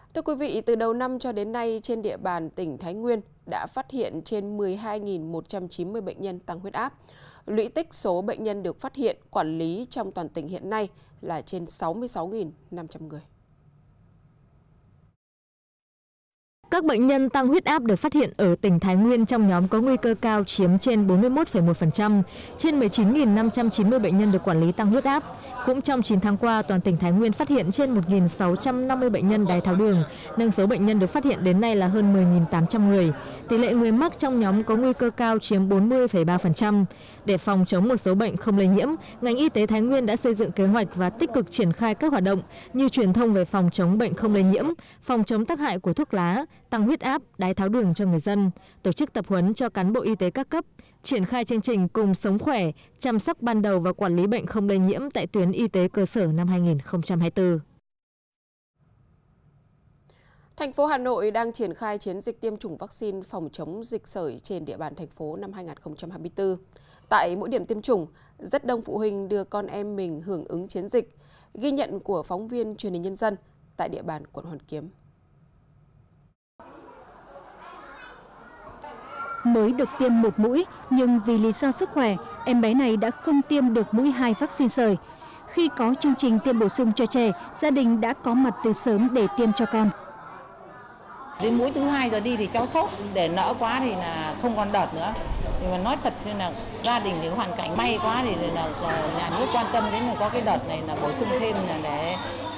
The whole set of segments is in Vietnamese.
Thưa quý vị, từ đầu năm cho đến nay, trên địa bàn tỉnh Thái Nguyên đã phát hiện trên 12.190 bệnh nhân tăng huyết áp. Lũy tích số bệnh nhân được phát hiện, quản lý trong toàn tỉnh hiện nay là trên 66.500 người. Các bệnh nhân tăng huyết áp được phát hiện ở tỉnh Thái Nguyên trong nhóm có nguy cơ cao chiếm trên 41,1%, trên 19.590 bệnh nhân được quản lý tăng huyết áp. Cũng trong 9 tháng qua, toàn tỉnh Thái Nguyên phát hiện trên 1.650 bệnh nhân đái tháo đường, nâng số bệnh nhân được phát hiện đến nay là hơn 10.800 người. Tỷ lệ người mắc trong nhóm có nguy cơ cao chiếm 40,3%. Để phòng chống một số bệnh không lây nhiễm, ngành y tế Thái Nguyên đã xây dựng kế hoạch và tích cực triển khai các hoạt động như truyền thông về phòng chống bệnh không lây nhiễm, phòng chống tác hại của thuốc lá, tăng huyết áp, đái tháo đường cho người dân, tổ chức tập huấn cho cán bộ y tế các cấp, triển khai chương trình Cùng Sống Khỏe, chăm sóc ban đầu và quản lý bệnh không lây nhiễm tại tuyến y tế cơ sở năm 2024. Thành phố Hà Nội đang triển khai chiến dịch tiêm chủng vaccine phòng chống dịch sởi trên địa bàn thành phố năm 2024. Tại mỗi điểm tiêm chủng, rất đông phụ huynh đưa con em mình hưởng ứng chiến dịch. Ghi nhận của phóng viên Truyền hình Nhân dân tại địa bàn quận Hoàn Kiếm. Mới được tiêm một mũi, nhưng vì lý do sức khỏe, em bé này đã không tiêm được mũi 2 vaccine sởi. Khi có chương trình tiêm bổ sung cho trẻ, gia đình đã có mặt từ sớm để tiêm cho con. Đến mũi thứ 2 giờ đi thì cháu sốt, để nỡ quá thì là không còn đợt nữa. Nhưng mà nói thật là gia đình thì hoàn cảnh may quá thì là nhà nước quan tâm đến là có cái đợt này là bổ sung thêm là để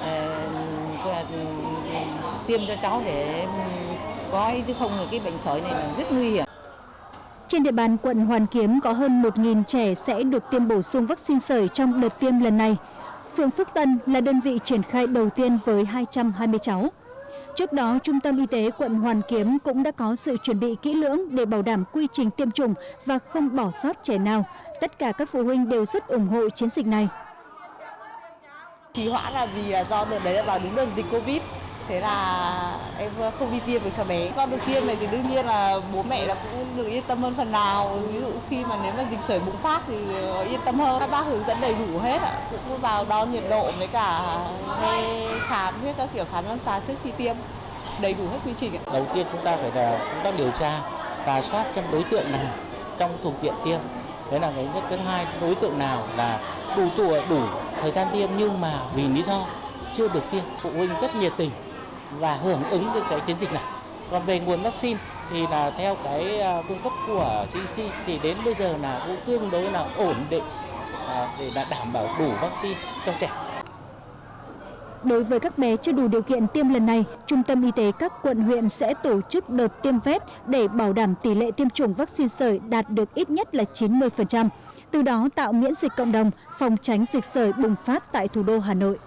tiêm cho cháu để có, chứ không thì cái bệnh sởi này là rất nguy hiểm. Trên địa bàn quận Hoàn Kiếm có hơn 1.000 trẻ sẽ được tiêm bổ sung vaccine sởi trong đợt tiêm lần này. Phường Phúc Tân là đơn vị triển khai đầu tiên với 220 cháu. Trước đó, Trung tâm Y tế quận Hoàn Kiếm cũng đã có sự chuẩn bị kỹ lưỡng để bảo đảm quy trình tiêm chủng và không bỏ sót trẻ nào. Tất cả các phụ huynh đều rất ủng hộ chiến dịch này. Trì hoãn là vì do đợt đấy là vào đúng đợt dịch Covid. Thế là em không đi tiêm được cho bé. Con được tiêm này thì đương nhiên là bố mẹ là cũng được yên tâm hơn phần nào. Ví dụ khi mà nếu mà dịch sởi bùng phát thì yên tâm hơn. Các bác hướng dẫn đầy đủ hết ạ. Cũng vào đo nhiệt độ với cả nghe khám hết các kiểu khám lâm sàng trước khi tiêm. Đầy đủ hết quy trình. Đầu tiên chúng ta phải là công tác điều tra, rà soát xem đối tượng nào trong thuộc diện tiêm. Đấy là cái nhất. Cái hai, đối tượng nào là đủ tuổi, đủ thời gian tiêm nhưng mà vì lý do chưa được tiêm. Phụ huynh rất nhiệt tình và hưởng ứng cái chiến dịch này. Còn về nguồn vaccine thì là theo cái cung cấp của CDC thì đến bây giờ là cũng tương đối là ổn định để là đảm bảo đủ vaccine cho trẻ. Đối với các bé chưa đủ điều kiện tiêm lần này, Trung tâm Y tế các quận huyện sẽ tổ chức đợt tiêm vét để bảo đảm tỷ lệ tiêm chủng vaccine sởi đạt được ít nhất là 90%. Từ đó tạo miễn dịch cộng đồng, phòng tránh dịch sởi bùng phát tại thủ đô Hà Nội.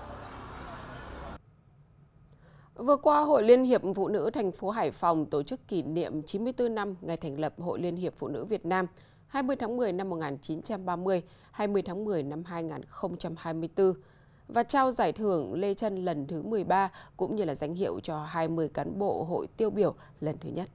Vừa qua, Hội Liên hiệp Phụ nữ thành phố Hải Phòng tổ chức kỷ niệm 94 năm ngày thành lập Hội Liên hiệp Phụ nữ Việt Nam 20 tháng 10 năm 1930, 20 tháng 10 năm 2024 và trao giải thưởng Lê Trân lần thứ 13 cũng như là danh hiệu cho 20 cán bộ hội tiêu biểu lần thứ nhất.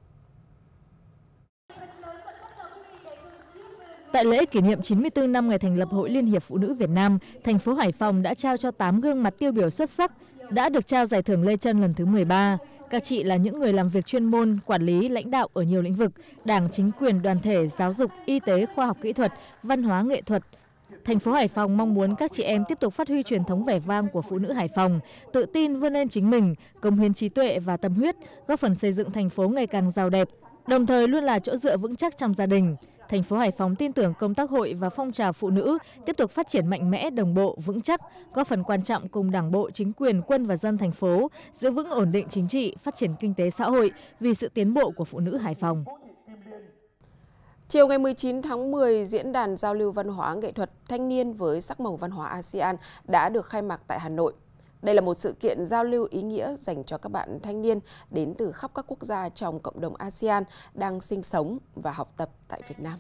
Tại lễ kỷ niệm 94 năm ngày thành lập Hội Liên hiệp Phụ nữ Việt Nam, thành phố Hải Phòng đã trao cho 8 gương mặt tiêu biểu xuất sắc đã được trao giải thưởng Lê Trân lần thứ 13. Các chị là những người làm việc chuyên môn, quản lý, lãnh đạo ở nhiều lĩnh vực, đảng, chính quyền, đoàn thể, giáo dục, y tế, khoa học kỹ thuật, văn hóa, nghệ thuật. Thành phố Hải Phòng mong muốn các chị em tiếp tục phát huy truyền thống vẻ vang của phụ nữ Hải Phòng, tự tin vươn lên chính mình, cống hiến trí tuệ và tâm huyết, góp phần xây dựng thành phố ngày càng giàu đẹp, đồng thời luôn là chỗ dựa vững chắc trong gia đình. Thành phố Hải Phòng tin tưởng công tác hội và phong trào phụ nữ tiếp tục phát triển mạnh mẽ, đồng bộ, vững chắc, góp phần quan trọng cùng Đảng bộ, chính quyền, quân và dân thành phố giữ vững ổn định chính trị, phát triển kinh tế xã hội vì sự tiến bộ của phụ nữ Hải Phòng. Chiều ngày 19 tháng 10, diễn đàn giao lưu văn hóa nghệ thuật thanh niên với sắc màu văn hóa ASEAN đã được khai mạc tại Hà Nội. Đây là một sự kiện giao lưu ý nghĩa dành cho các bạn thanh niên đến từ khắp các quốc gia trong cộng đồng ASEAN đang sinh sống và học tập tại Việt Nam.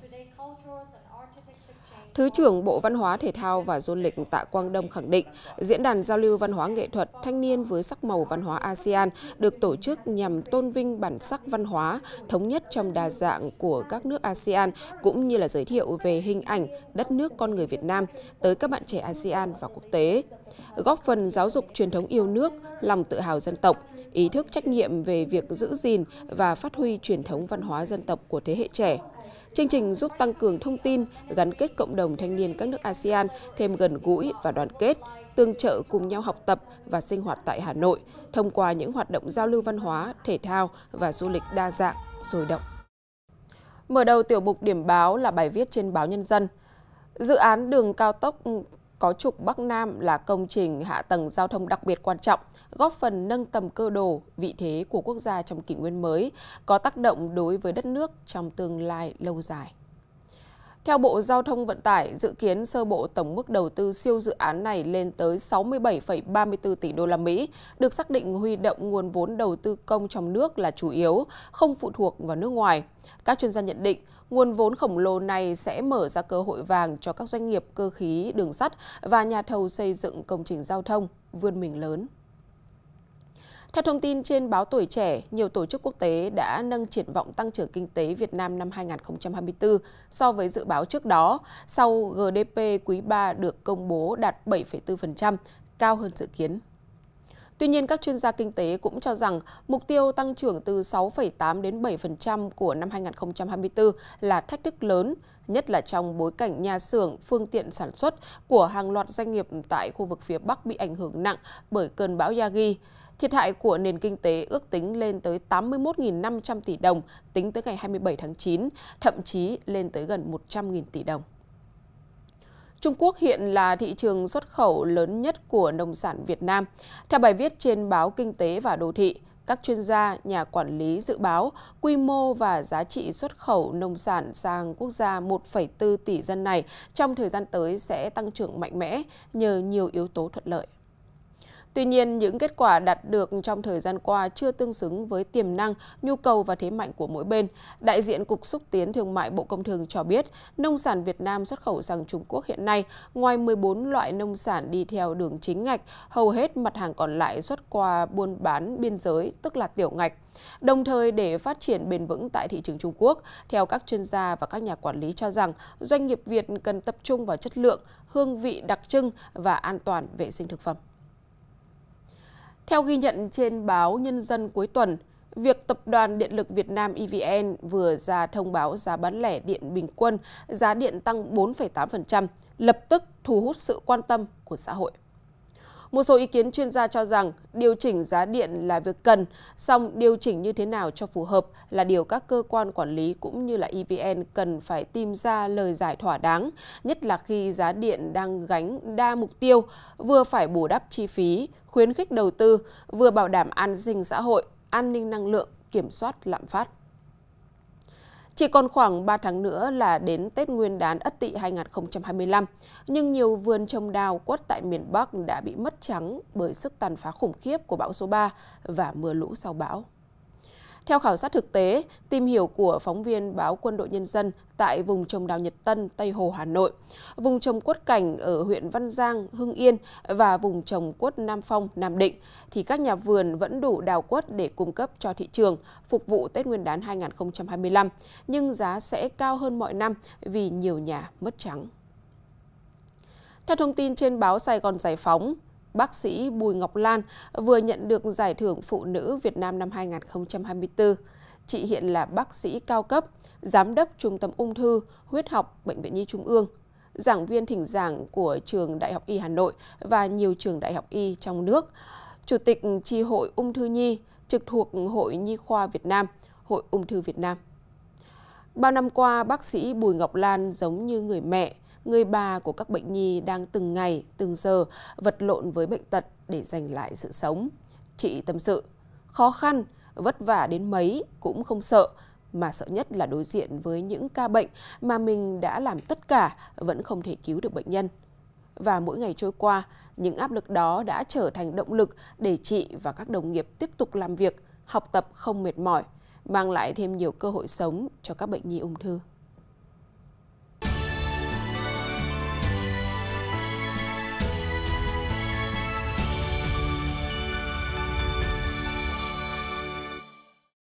Thứ trưởng Bộ Văn hóa, Thể thao và Du lịch Tạ Quang Đông khẳng định, diễn đàn giao lưu văn hóa nghệ thuật thanh niên với sắc màu văn hóa ASEAN được tổ chức nhằm tôn vinh bản sắc văn hóa thống nhất trong đa dạng của các nước ASEAN, cũng như là giới thiệu về hình ảnh đất nước con người Việt Nam tới các bạn trẻ ASEAN và quốc tế. góp phần giáo dục truyền thống yêu nước, lòng tự hào dân tộc, ý thức trách nhiệm về việc giữ gìn và phát huy truyền thống văn hóa dân tộc của thế hệ trẻ. Chương trình giúp tăng cường thông tin, gắn kết cộng đồng thanh niên các nước ASEAN thêm gần gũi và đoàn kết, tương trợ cùng nhau học tập và sinh hoạt tại Hà Nội thông qua những hoạt động giao lưu văn hóa, thể thao và du lịch đa dạng, sôi động. Mở đầu tiểu mục điểm báo là bài viết trên báo Nhân dân. Dự án đường cao tốc có trục Bắc Nam là công trình hạ tầng giao thông đặc biệt quan trọng, góp phần nâng tầm cơ đồ, vị thế của quốc gia trong kỷ nguyên mới, có tác động đối với đất nước trong tương lai lâu dài. Theo Bộ Giao thông Vận tải, dự kiến sơ bộ tổng mức đầu tư siêu dự án này lên tới 67,34 tỷ đô la Mỹ, được xác định huy động nguồn vốn đầu tư công trong nước là chủ yếu, không phụ thuộc vào nước ngoài. Các chuyên gia nhận định, nguồn vốn khổng lồ này sẽ mở ra cơ hội vàng cho các doanh nghiệp cơ khí, đường sắt và nhà thầu xây dựng công trình giao thông vươn mình lớn. Theo thông tin trên báo Tuổi Trẻ, nhiều tổ chức quốc tế đã nâng triển vọng tăng trưởng kinh tế Việt Nam năm 2024 so với dự báo trước đó, sau GDP quý 3 được công bố đạt 7,4%, cao hơn dự kiến. Tuy nhiên, các chuyên gia kinh tế cũng cho rằng mục tiêu tăng trưởng từ 6,8 đến 7% của năm 2024 là thách thức lớn, nhất là trong bối cảnh nhà xưởng, phương tiện sản xuất của hàng loạt doanh nghiệp tại khu vực phía Bắc bị ảnh hưởng nặng bởi cơn bão Yagi. Thiệt hại của nền kinh tế ước tính lên tới 81.500 tỷ đồng tính tới ngày 27 tháng 9, thậm chí lên tới gần 100.000 tỷ đồng. Trung Quốc hiện là thị trường xuất khẩu lớn nhất của nông sản Việt Nam. Theo bài viết trên báo Kinh tế và Đô thị, các chuyên gia, nhà quản lý dự báo quy mô và giá trị xuất khẩu nông sản sang quốc gia 1,4 tỷ dân này trong thời gian tới sẽ tăng trưởng mạnh mẽ nhờ nhiều yếu tố thuận lợi. Tuy nhiên, những kết quả đạt được trong thời gian qua chưa tương xứng với tiềm năng, nhu cầu và thế mạnh của mỗi bên. Đại diện Cục Xúc tiến Thương mại Bộ Công Thương cho biết, nông sản Việt Nam xuất khẩu sang Trung Quốc hiện nay, ngoài 14 loại nông sản đi theo đường chính ngạch, hầu hết mặt hàng còn lại xuất qua buôn bán biên giới, tức là tiểu ngạch. Đồng thời, để phát triển bền vững tại thị trường Trung Quốc, theo các chuyên gia và các nhà quản lý cho rằng, doanh nghiệp Việt cần tập trung vào chất lượng, hương vị đặc trưng và an toàn vệ sinh thực phẩm. Theo ghi nhận trên báo Nhân dân cuối tuần, việc Tập đoàn Điện lực Việt Nam EVN vừa ra thông báo giá bán lẻ điện bình quân, giá điện tăng 4,8%, lập tức thu hút sự quan tâm của xã hội. Một số ý kiến chuyên gia cho rằng điều chỉnh giá điện là việc cần, song điều chỉnh như thế nào cho phù hợp là điều các cơ quan quản lý cũng như là EVN cần phải tìm ra lời giải thỏa đáng, nhất là khi giá điện đang gánh đa mục tiêu, vừa phải bù đắp chi phí, khuyến khích đầu tư, vừa bảo đảm an sinh xã hội, an ninh năng lượng, kiểm soát lạm phát. Chỉ còn khoảng 3 tháng nữa là đến Tết Nguyên đán Ất Tỵ 2025, nhưng nhiều vườn trồng đào quất tại miền Bắc đã bị mất trắng bởi sức tàn phá khủng khiếp của bão số 3 và mưa lũ sau bão. Theo khảo sát thực tế, tìm hiểu của phóng viên báo Quân đội Nhân dân tại vùng trồng đào Nhật Tân, Tây Hồ, Hà Nội, vùng trồng quất cảnh ở huyện Văn Giang, Hưng Yên và vùng trồng quất Nam Phong, Nam Định, thì các nhà vườn vẫn đủ đào quất để cung cấp cho thị trường, phục vụ Tết Nguyên đán 2025, nhưng giá sẽ cao hơn mọi năm vì nhiều nhà mất trắng. Theo thông tin trên báo Sài Gòn Giải Phóng, bác sĩ Bùi Ngọc Lan vừa nhận được Giải thưởng Phụ nữ Việt Nam năm 2024. Chị hiện là bác sĩ cao cấp, giám đốc Trung tâm Ung thư, Huyết học Bệnh viện Nhi Trung ương, giảng viên thỉnh giảng của Trường Đại học Y Hà Nội và nhiều trường đại học y trong nước, Chủ tịch Chi hội Ung thư Nhi, trực thuộc Hội Nhi khoa Việt Nam, Hội Ung thư Việt Nam. Bao năm qua, bác sĩ Bùi Ngọc Lan giống như người mẹ, người bà của các bệnh nhi đang từng ngày, từng giờ vật lộn với bệnh tật để giành lại sự sống. Chị tâm sự, khó khăn, vất vả đến mấy cũng không sợ, mà sợ nhất là đối diện với những ca bệnh mà mình đã làm tất cả vẫn không thể cứu được bệnh nhân. Và mỗi ngày trôi qua, những áp lực đó đã trở thành động lực để chị và các đồng nghiệp tiếp tục làm việc, học tập không mệt mỏi, mang lại thêm nhiều cơ hội sống cho các bệnh nhi ung thư.